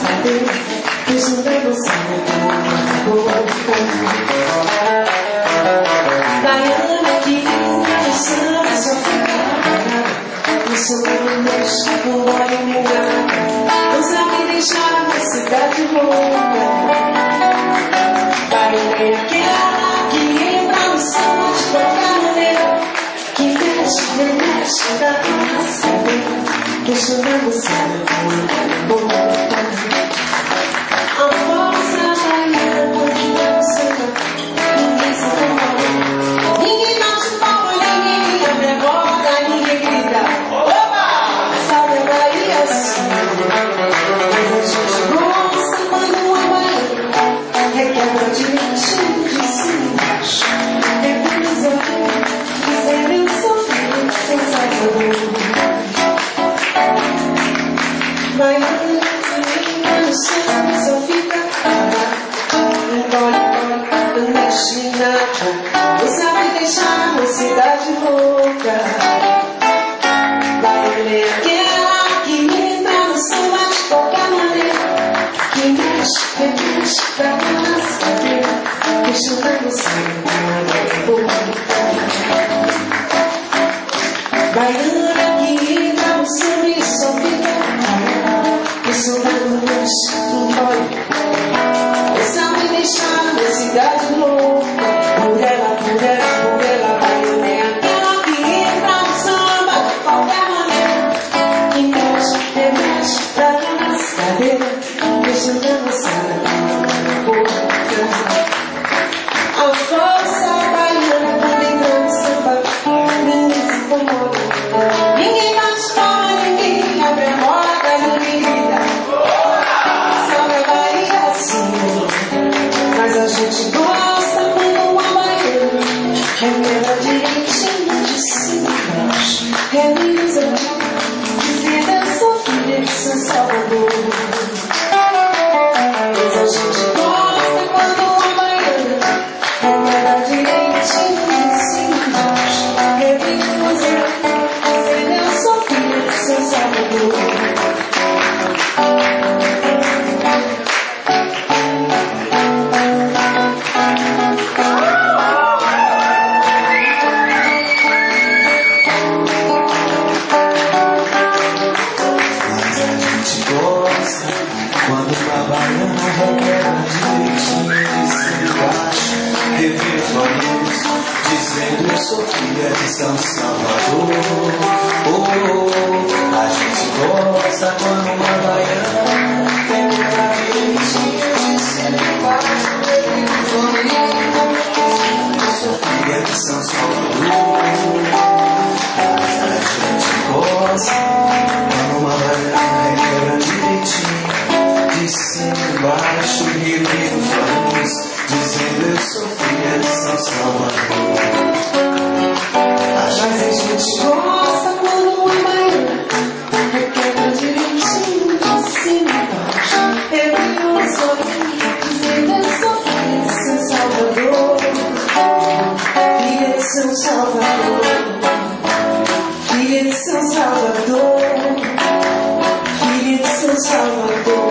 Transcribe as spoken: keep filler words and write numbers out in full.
saber, deixa eu você Baiana que dançando só fica no seu mês, não vai me enganar, não sabe deixar na cidade louca. Baiana aquela que entra no samba de qualquer maneira, que mexe, mexe, dá pra saber. Deixa eu você a força baiana que dança, ninguém se incomoda, ninguém bate palma, ninguém abre a roda, ninguém grita. Oba! Sabe a Bahia assim, mas a gente gosta quando é baiana, requebra direitinho de cima embaixo, é brisa, dizer eu sou filho sem sabor. Baiana que dança, só fica engole, engole, não mexe nada, não sabe deixar uma cidade louca. Baiana é aquela que entra no samba de qualquer maneira, que mexe, remexe pra ela saber, deixando você Baiana que entra no samba e só fica saudades não dói, não sabe deixar na cidade louca. Por ela, por ela, por ela, baiana é aquela que entra no samba de qualquer maneira, que mexe, remexe pra nossa cadeira, deixando a moçada na boca. A força baiana quando entra no samba, ninguém se incomoda, ninguém bate palma, ninguém abre a roda, ninguém grita. Mas a gente gosta quando a baiana requebra direitinho de cima embaixo, realiza dizer eu sou filha de São Salvador. Mas a gente gosta quando a baiana requebra direitinho de cima embaixo, realiza dizer eu sou filha de São Salvador. Quando a baiana requebra direitinho de cima embaixo, revira os amigos, dizendo eu sou filha de São Salvador. Oh, oh, oh. A gente gosta quando uma baiana requebra direitinho de cima embaixo, revira os amigos, dizendo eu sou filha de São Salvador. Mas a gente gosta quando uma baiana requebra direitinho de cima embaixo, revira os olhos, dizendo eu sou filha de São Salvador. Mas a gente gosta quando uma baiana requebra direitinho de cima embaixo, revira os olhos, dizendo eu sou filha de São Salvador. Filha de São Salvador, filha de São Salvador, filha de São Salvador.